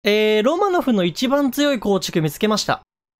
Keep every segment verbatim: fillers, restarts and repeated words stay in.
えー、ロマノフの一番強い構築見つけました。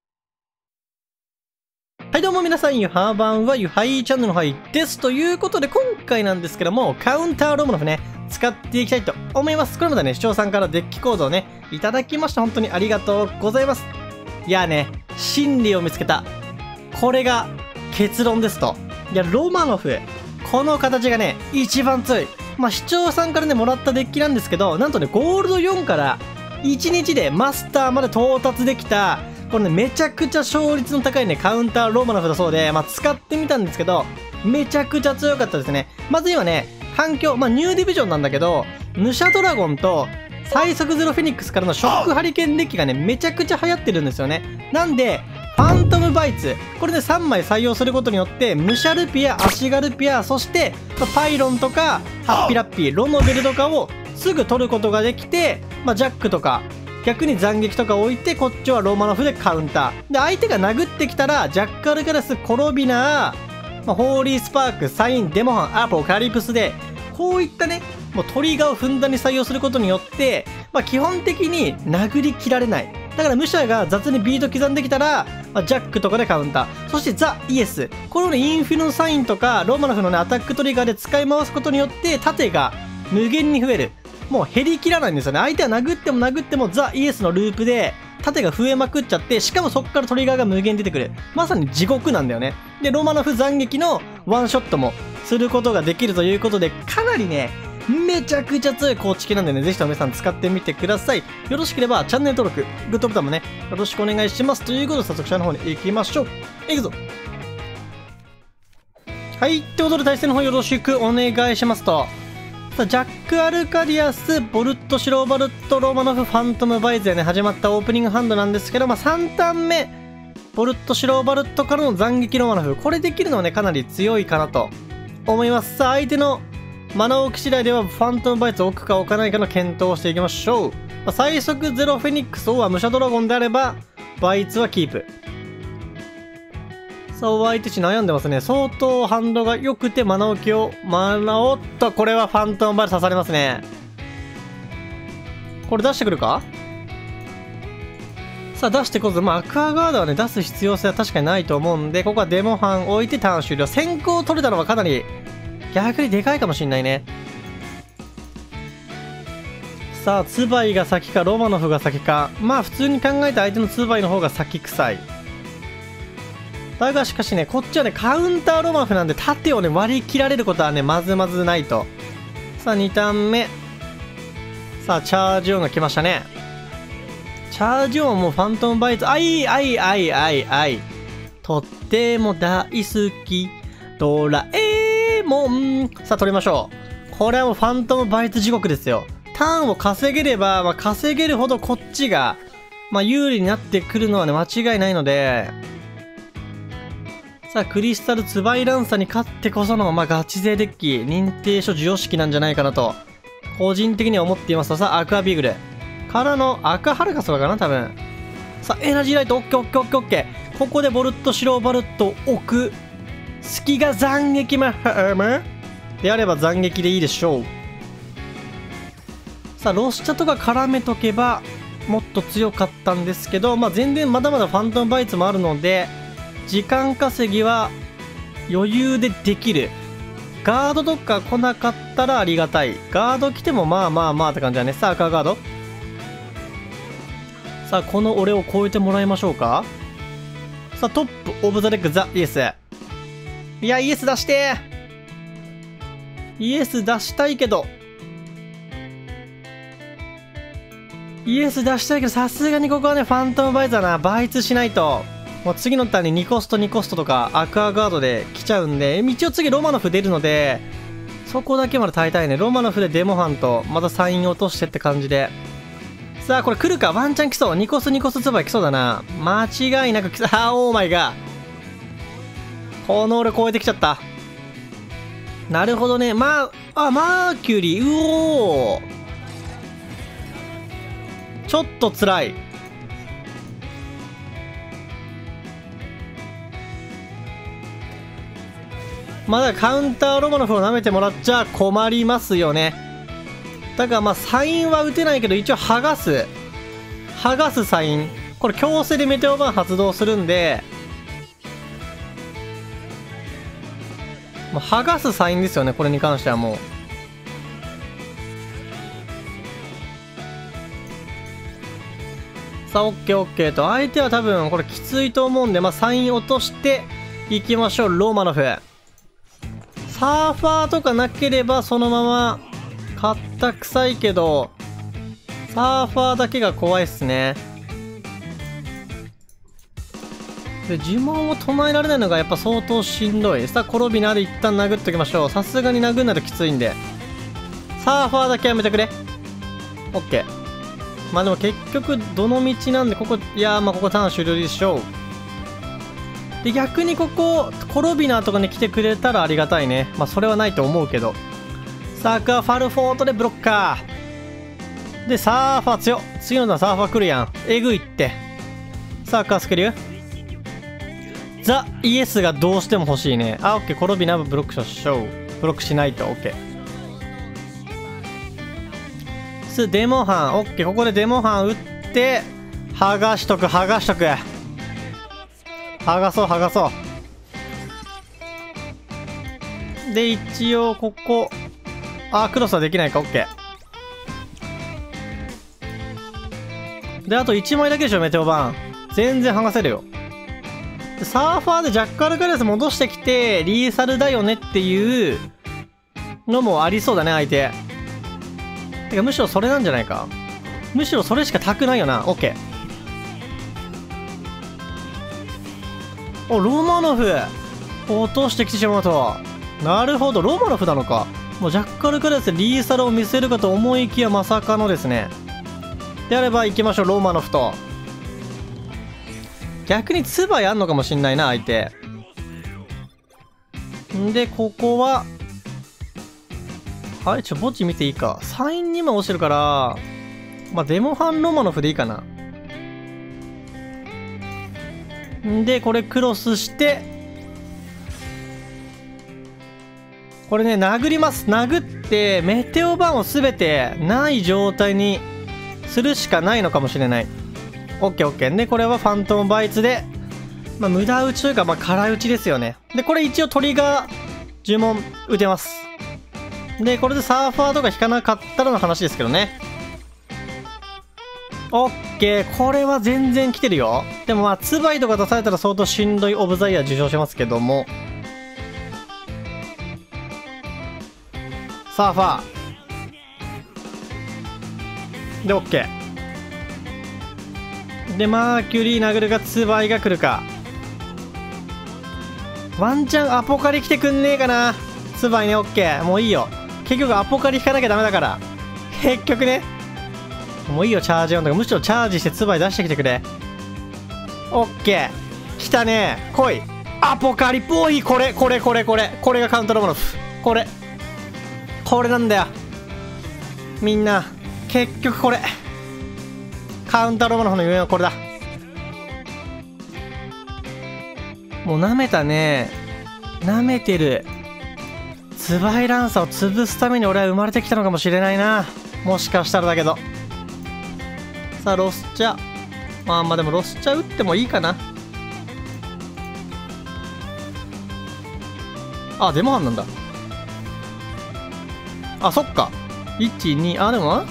はいどうも皆さん、ゆはばんはゆはいチャンネルのはいです。ということで今回なんですけども、カウンターロマノフね、使っていきたいと思います。これまでね、視聴さんからデッキ構造をね、いただきました。本当にありがとうございます。いやね、真理を見つけた。これが結論ですと。いや、ロマノフ、この形がね、一番強い。まあ、視聴さんからね、もらったデッキなんですけど、なんとね、ゴールドよんからいちにちでマスターまで到達できた、これね、めちゃくちゃ勝率の高いね、カウンターロマノフだそうで、まあ、使ってみたんですけど、めちゃくちゃ強かったですね。まず今ね、反響、まあ、ニューディビジョンなんだけど、ヌシャドラゴンと、最速ゼロフェニックスからのショックハリケーンデッキがね、めちゃくちゃ流行ってるんですよね。なんで、ファントムバイツ、これでさんまい採用することによって、ムシャルピア、アシガルピア、そして、まあ、パイロンとか、ハッピラッピー、ロノベルとかをすぐ取ることができて、まあ、ジャックとか、逆に斬撃とか置いて、こっちはロマノフでカウンター。で、相手が殴ってきたら、ジャッカルガラス、コロビナー、まあ、ホーリースパーク、サイン、デモハン、アポカリプスで、こういったね、もうトリガーをふんだんに採用することによって、まあ、基本的に殴り切られない。だから武者が雑にビート刻んできたら、まあ、ジャックとかでカウンター。そしてザ・イエス。これをね、インフィノサインとか、ロマノフのね、アタックトリガーで使い回すことによって、盾が無限に増える。もう減り切らないんですよね。相手は殴っても殴ってもザ・イエスのループで、盾が増えまくっちゃって、しかもそこからトリガーが無限に出てくる。まさに地獄なんだよね。で、ロマノフ斬撃のワンショットもすることができるということで、かなりね、めちゃくちゃ強い構築なんでね、ぜひとも皆さん使ってみてください。よろしければチャンネル登録、グッドボタンもね、よろしくお願いします。ということで、早速下の方に行きましょう。いくぞ。はい、ってことで対戦の方よろしくお願いしますと。さあ、ジャック・アルカディアス、ボルット・シローバルット・ロマノフ、ファントム・バイズでね、始まったオープニングハンドなんですけど、まあ、さんターン目、ボルット・シローバルットからの斬撃ロマノフ、これできるのはね、かなり強いかなと思います。さあ、相手のマナ置き次第では、ファントム・バイツを置くか置かないかの検討をしていきましょう。まあ、最速ゼロフェニックス、は武者ドラゴンであれば、バイツはキープ。さあ、相手値悩んでますね。相当ハンドが良くて、マナ置きを、マナおっと、これはファントム・バイツ刺されますね。これ出してくるか？さあ、出してこず、まあ、アクアガードはね、出す必要性は確かにないと思うんで、ここはデモハン置いてターン終了。先行取れたのはかなり、逆にでかいかもしんないね。さあ、ツバイが先か、ロマノフが先か。まあ、普通に考えて相手のツバイの方が先臭い。だがしかしね、こっちはね、カウンターロマノフなんで、盾をね、割り切られることはね、まずまずないと。さあ、にターン目。さあ、チャージオンが来ましたね。チャージオンもファントムバイツ、あいあいあいあいあい。とっても大好き、ドラえもん。さあ、取りましょう。これはもうファントムバイツ地獄ですよ。ターンを稼げれば、まあ、稼げるほどこっちが、まあ、有利になってくるのはね、間違いないので、さあ、クリスタルツバイランサに勝ってこその、まあ、ガチ勢デッキ、認定書授与式なんじゃないかなと、個人的には思っていますと、さあ、アクアビーグル。からの、アクアハルカスかな、多分。さあ、エナジーライト、オッケーオッケーオッケーオッケー。ここでボルット、シローバルットを置く。隙が斬撃マハムであれば斬撃でいいでしょう。さあ、ロスチャとか絡めとけば、もっと強かったんですけど、まあ、全然まだまだファントムバイツもあるので、時間稼ぎは余裕でできる。ガードとか来なかったらありがたい。ガード来てもまあまあまあって感じだね。さあ、アクアガード。さあ、この俺を超えてもらいましょうか。さあ、トップオブザレッグザ・イエス。いや、イエス出してー。イエス出したいけど。イエス出したいけど、さすがにここはね、ファントムバイツだな。バイツしないと。もう次のターンににコストにコストとかアクアガードで来ちゃうんで、一応次ロマノフ出るので、そこだけまで耐えたいね。ロマノフでデモハンと、またサイン落としてって感じで。さあ、これ来るか。ワンチャン来そう。にコスにコスツバイ来そうだな。間違いなく来そう。あー、オーマイガー。この俺超えてきちゃった。なるほどね。まあ、あ、マーキュリー。うおー。ちょっと辛い。まだカウンターロマノフを舐めてもらっちゃ困りますよね。だからまあサインは打てないけど一応剥がす。 剥がすサイン。これ強制でメテオバーン発動するんで、もう剥がすサインですよね、これに関してはもう。さあ、オッケーオッケーと、相手は多分これきついと思うんで、まあ、サイン落としていきましょう、ローマノフ。サーファーとかなければそのまま、かったくさいけど、サーファーだけが怖いっすね。で、呪文を唱えられないのがやっぱ相当しんどい。さあ、コロビナで一旦殴っときましょう。さすがに殴んないときついんで。サーファーだけやめてくれ。オッケー。まあでも結局、どの道なんで、ここ、いやーまあここターン終了でしょう。で、逆にここ、コロビナとかに来てくれたらありがたいね。まあそれはないと思うけど。サーカーファルフォートでブロッカー。で、サーファー強っ。次の段サーファー来るやん。えぐいって。サーカースクリュー。ザ・イエスがどうしても欲しいね。あ、オッケー。コロビナブブロックしましょう。ブロックしないと。オッケー。ス、デモハン。オッケー。ここでデモハン打って、剥がしとく、剥がしとく。剥がそう、剥がそう。で、一応、ここ。あ、クロスはできないか。オッケー。で、あといちまいだけでしょ、メテオバーン。全然剥がせるよ。サーファーでジャッカルカレス戻してきて、リーサルだよねっていうのもありそうだね、相手。てか、むしろそれなんじゃないか。むしろそれしかたくないよな。オッケー。お、ローマノフ落としてきてしまうと。なるほど、ローマノフなのか。もうジャッカルカレスでリーサルを見せるかと思いきやまさかのですね。であれば行きましょう、ローマノフと。逆にツバやんのかもしんないな、相手。んで、ここは、はい、ちょ、墓地見ていいか。サインにも落ちてるから、まあ、デモハンロマノフでいいかな。んで、これクロスして、これね、殴ります。殴って、メテオバーンをすべてない状態にするしかないのかもしれない。オッケーオッケー。で、これはファントムバイツで、まあ、無駄打ちというか、まあ、空打ちですよね。で、これ一応トリガー、呪文打てます。で、これでサーファーとか引かなかったらの話ですけどね。オッケー。これは全然来てるよ。でもまあ、ツバイとか出されたら相当しんどいオブザイヤー受賞しますけども。サーファー。で、オッケー。で、マーキュリー殴るがツバイが来るか。ワンチャンアポカリ来てくんねえかな。ツバイね、オッケー。もういいよ。結局アポカリ引かなきゃダメだから。結局ね。もういいよ、チャージオンとか。むしろチャージしてツバイ出してきてくれ。オッケー。来たね。来い。アポカリっぽい。これ、これ、これ、これ。これがカウントロマノフ。これ。これなんだよ。みんな、結局これ。カウンターロマノフの夢はこれだ。もう舐めたね。舐めてる。ツバイランサーを潰すために俺は生まれてきたのかもしれないな。もしかしたらだけど。さあ、ロスチャ。まあまあでもロスチャ打ってもいいかな。あ、デモハンなんだ。あ、そっか。いち、に、あ、でも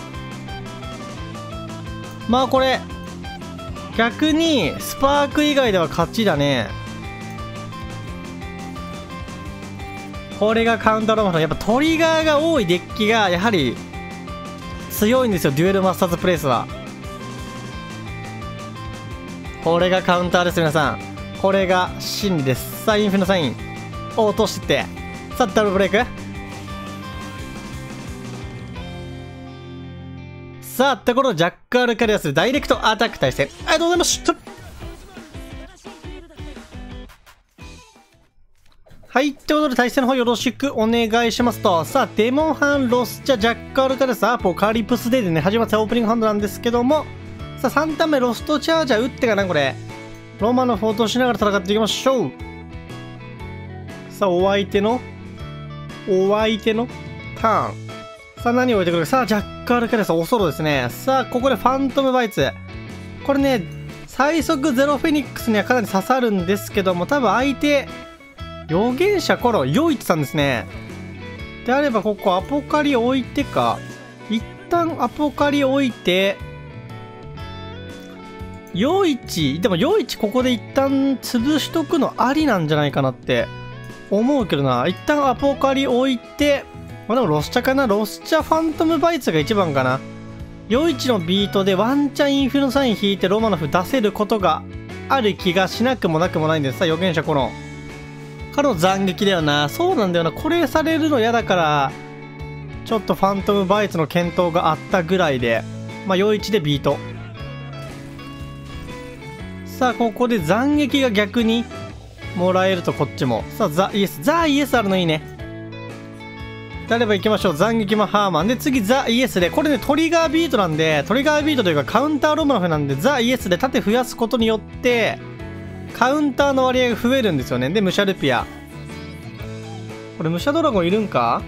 まあこれ、逆に、スパーク以外では勝ちだね。これがカウンターロマノフ。やっぱトリガーが多いデッキが、やはり、強いんですよ、デュエルマスターズプレイスは。これがカウンターです、皆さん。これが真理です。さあ、インフィのサイン。落としてって。さあ、ダブルブレイク。さあ、ってことで、ジャッカールカリアスでダイレクトアタック対戦。ありがとうございました。はい。ってことで、対戦の方よろしくお願いしますと。さあ、デモンハン、ロスチャ、ジャッカールカリアス、アポカリプスデーでね、始まったオープニングハンドなんですけども、さあ、さんターン目、ロストチャージャー打ってかな、これ。ローマのフォートをしながら戦っていきましょう。さあ、お相手の、お相手のターン。さあ、何を置いてくるか。さあ、ジャッカールカリアス、おそろですね。さあ、ここでファントムバイツ。 これね、最速ゼロフェニックスにはかなり刺さるんですけども、多分相手、預言者コロン、ヨイチさんですね。であれば、ここアポカリ置いてか。一旦アポカリ置いて、ヨイチ、でもヨイチここで一旦潰しとくのありなんじゃないかなって思うけどな。一旦アポカリ置いて、まあ、でもロスチャかな。ロスチャファントムバイツが一番かな。ヨイチのビートでワンチャンインフィノサイン引いてロマノフ出せることがある気がしなくもなくもないんです。さあ、預言者コロン。彼の斬撃だよな。そうなんだよな。これされるの嫌だから、ちょっとファントムバイツの検討があったぐらいで、まあ、ヨイチでビート。さあ、ここで斬撃が逆にもらえるとこっちも。さあ、ザ・イエス。ザ・イエスあるのいいね。であれば行きましょう。斬撃もハーマン。で、次、ザ・イエスで。これね、トリガービートなんで、トリガービートというかカウンターロマノフなんで、ザ・イエスで盾増やすことによって、カウンターの割合が増えるんですよね。で、ムシャルピア。これ、ムシャドラゴンいるんか？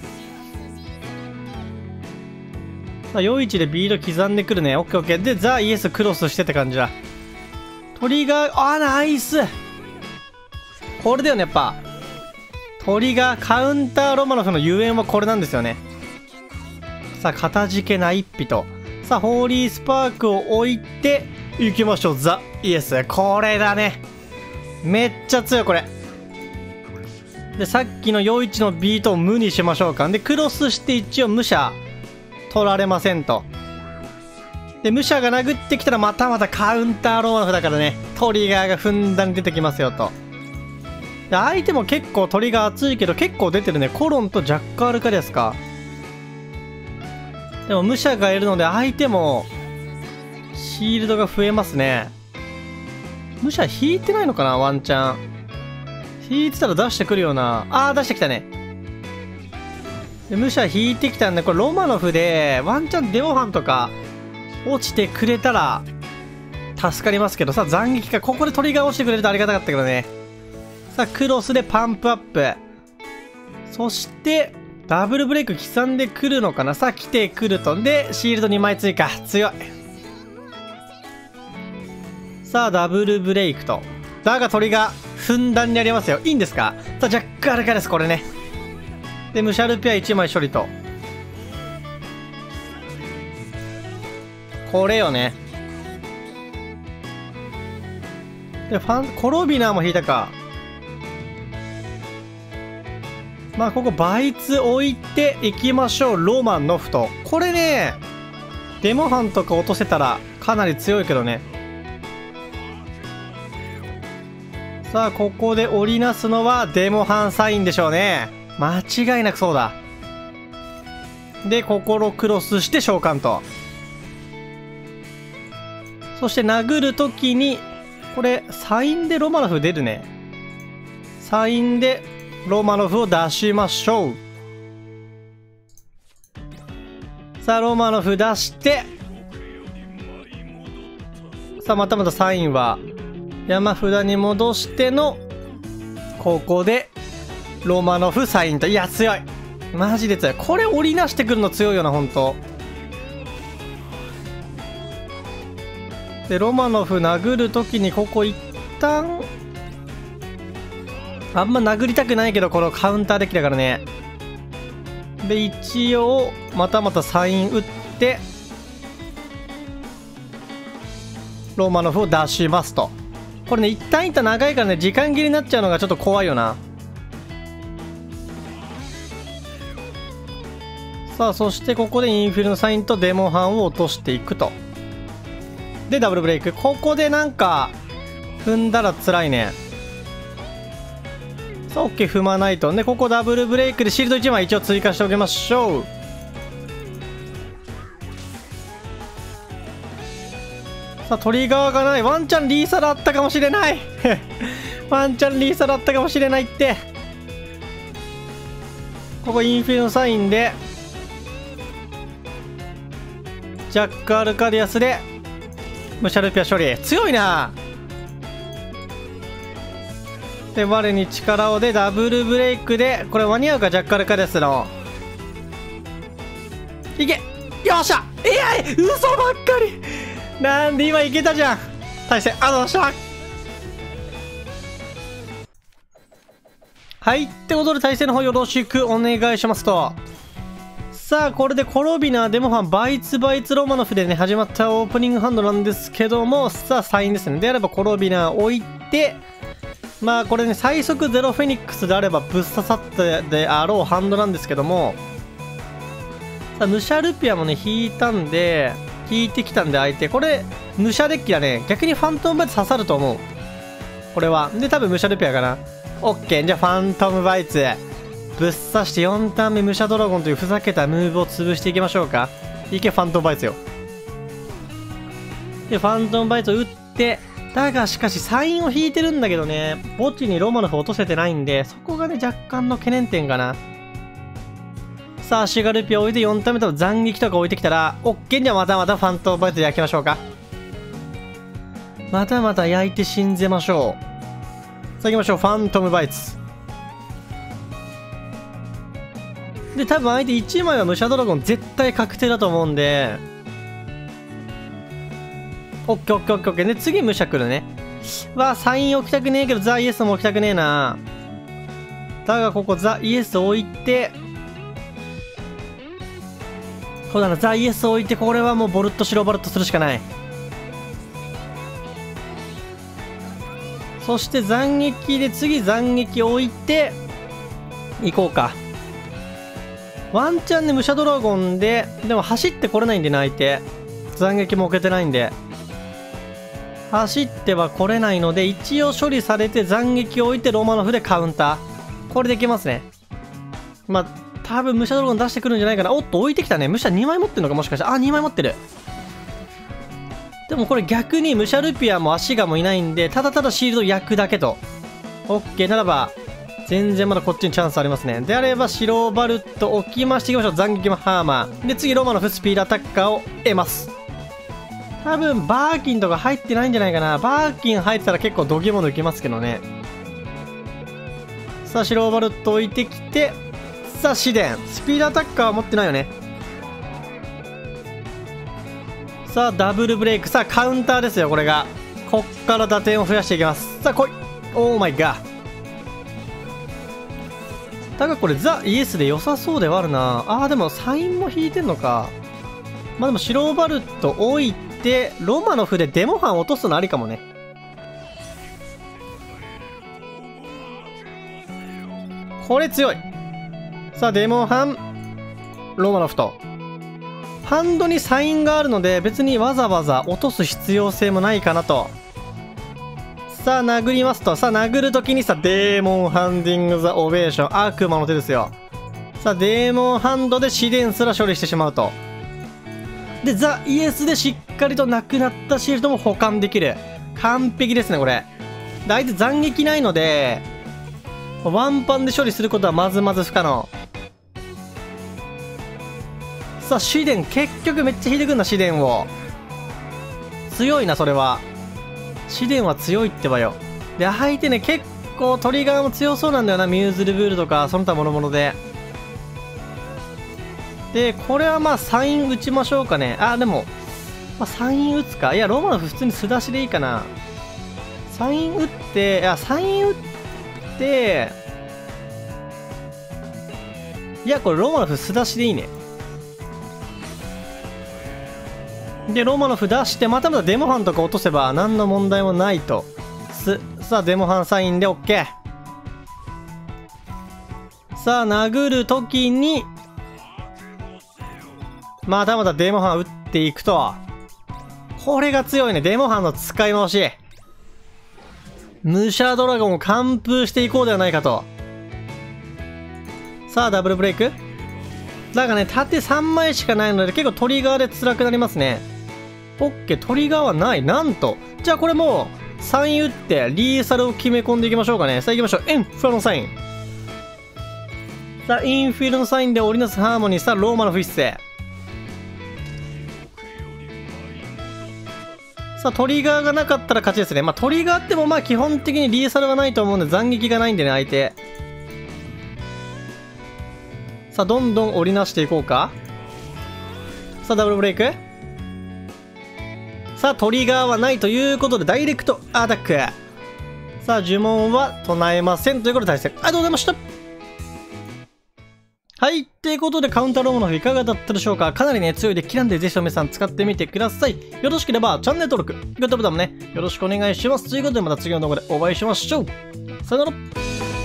さあ、ヨイチでビート刻んでくるね。オッケーオッケー。で、ザ・イエスクロスしてって感じだ。トリガー、あ、ナイス！これだよね、やっぱ。トリガー、カウンターロマノフのゆえんはこれなんですよね。さあ、かたじけない一匹と。さあ、ホーリースパークを置いて、行きましょう。ザ・イエス。これだね。めっちゃ強い、これ。で、さっきのヨイチのビートを無にしましょうか。で、クロスして一応無射、取られませんと。で、武者が殴ってきたらまたまたカウンターロマノフだからね、トリガーがふんだんに出てきますよと。で、相手も結構トリガー熱いけど結構出てるね。コロンとジャッカールカリアスか。でも武者がいるので相手もシールドが増えますね。武者引いてないのかな、ワンチャン。引いてたら出してくるよな。あー、出してきたね。で、武者引いてきたんで、これロマノフでワンチャンデオハンとか落ちてくれたら助かりますけど、さあ斬撃か。ここでトリガー押してくれるとありがたかったけどね。さあクロスでパンプアップ。そしてダブルブレイク刻んでくるのかな。さあ来てくると。でシールドにまい追加。強い。さあダブルブレイクと。だがトリガーふんだんにありますよ。いいんですか。さあジャックアルカです、これね。でムシャルピアいちまい処理と。これよね。でファンコロビナーも引いたか。まあここバイツ置いていきましょう。ロマノフと。これねデモハンとか落とせたらかなり強いけどね。さあここで織りなすのはデモハンサインでしょうね。間違いなくそうだ。で心クロスして召喚と。そして殴るときにこれサインでロマノフ出るね。サインでロマノフを出しましょう。さあロマノフ出して、さあまたまたサインは山札に戻してのここでロマノフサインと。いや強い、マジで強い。これ織りなしてくるの強いよな、本当。でロマノフ殴るときにここ一旦あんま殴りたくないけど、このカウンターデッキだからね。で一応またまたサイン打ってロマノフを出しますと。これね一旦一旦長いからね、時間切れになっちゃうのがちょっと怖いよな。さあそしてここでインフィルのサインとデモハンを落としていくと。でダブルブレイク。ここでなんか踏んだら辛いね。さあ OK 踏まないと。でここダブルブレイクでシールドいちまい一応追加しておきましょう。さあトリガーがない。ワンチャンリーサだったかもしれないワンチャンリーサだったかもしれないって。ここインフィルのサインでジャック・アルカディアスでムシャルピア処理。強いな。で我に力をでダブルブレイクで、これ間に合うか。ジャック・アルカディアスのいけ。よっしゃ。えやい嘘ばっかりなんで今いけたじゃん。対戦、あの、した。はい。ってことで対戦の方よろしくお願いしますと。さあ、これでコロビナ、デモファン、バイツバイツロマノフでね、始まったオープニングハンドなんですけども、さあ、サインですね。であればコロビナ置いて、まあこれね、最速ゼロフェニックスであればぶっ刺さったであろうハンドなんですけども、さあ、ムシャルピアもね、引いたんで、引いてきたんで相手、これ、ムシャデッキだね、逆にファントムバイツ刺さると思う。これは。で、多分ムシャルピアかな。オッケー。じゃあ、ファントムバイツ。ぶっ刺してよんターン目、武者ドラゴンというふざけたムーブを潰していきましょうか。いけ、ファントムバイツよ。で、ファントムバイツを打って、だがしかしサインを引いてるんだけどね、墓地にロマノフ落とせてないんで、そこがね、若干の懸念点かな。さあ、シガルピア置いてよんターン目と斬撃とか置いてきたら、オッケー。じゃあまたまたファントムバイツで焼きましょうか。またまた焼いて信ぜましょう。さあ行きましょう、ファントムバイツ。で、多分相手いちまいは武者ドラゴン絶対確定だと思うんで、オッケーオッケーオッケーオッケー。で、次武者来るね。わあ、サイン置きたくねえけど、ザ・イエスも置きたくねえな。だが、ここザ・イエス置いて、そうだな、ザ・イエス置いて、これはもうボルト、白バルトするしかない。そして斬撃で、次斬撃置いて、行こうか。ワンチャンね、武者ドラゴンで、でも走ってこれないんでね、相手。斬撃も置けてないんで。走っては来れないので、一応処理されて斬撃を置いてロマノフでカウンター。これでいけますね。まあ、多分武者ドラゴン出してくるんじゃないかな。おっと、置いてきたね。武者にまい持ってるのかもしかして。あ、にまい持ってる。でもこれ逆にムシャルピアも足がもいないんで、ただただシールド焼くだけと。オッケーならば、全然まだこっちにチャンスありますね。であれば、白バルト置きましていきましょう。斬撃もハーマー。で、次、ロマノフスピードアタッカーを得ます。多分、バーキンとか入ってないんじゃないかな。バーキン入ってたら結構ドギモ抜きますけどね。さあ、白バルト置いてきて、さあ、試練。スピードアタッカーは持ってないよね。さあ、ダブルブレイク。さあ、カウンターですよ、これが。こっから打点を増やしていきます。さあ、来い。オーマイガー。だがこれザ・イエスで良さそうではあるな。あーでもサインも引いてんのか。まあでも白バルト置いてロマノフでデモハン落とすのありかもね。これ強い。さあデモハンロマノフとハンドにサインがあるので別にわざわざ落とす必要性もないかなと。さあ殴りますと、さあ殴るときにさ、デーモンハンディングザオベーション、悪魔の手ですよ。さあデーモンハンドで試練すら処理してしまうと。でザ・イエスでしっかりとなくなったシールドも保管できる。完璧ですねこれ。で相手斬撃ないのでワンパンで処理することはまずまず不可能。さあ試練、結局めっちゃ引いてくんな。試練を強いなそれは。試練は強いってばよ。で相手ね結構トリガーも強そうなんだよな。ミューズルブールとかその他諸々で。でこれはまあサイン打ちましょうかね。あでも、まあ、サイン打つか。いやロマノフ普通に素出しでいいかな。サイン打って、いやサイン打っていやこれロマノフ素出しでいいね。でロマノフ出してまたまたデモハンとか落とせば何の問題もないと。すさあデモハンサインで OK。 さあ殴るときにまたまたデモハン打っていくと。これが強いね。デモハンの使い回し。武者ドラゴンを完封していこうではないかと。さあダブルブレイクだがね縦さんまいしかないので結構トリガーで辛くなりますね。オッケー、トリガーはない。なんとじゃあこれもうサイン打ってリーサルを決め込んでいきましょうかね。さあ行きましょう。インフィールドサイン。さあインフィールドサインで織りなすハーモニー。さあローマのフィッセ。さあトリガーがなかったら勝ちですね。まあトリガーってもまあ基本的にリーサルはないと思うんで斬撃がないんでね相手。さあどんどん織りなしていこうか。さあダブルブレイクさあ、トリガーはないということで、ダイレクトアタック。さあ、呪文は唱えませんということで対戦。ありがとうございました。はい。ということで、カウンターロモノフいかがだったでしょうか。かなりね、強いデッキなんで、ぜひとも皆さん使ってみてください。よろしければ、チャンネル登録、グッドボタンもね、よろしくお願いします。ということで、また次の動画でお会いしましょう。さよなら。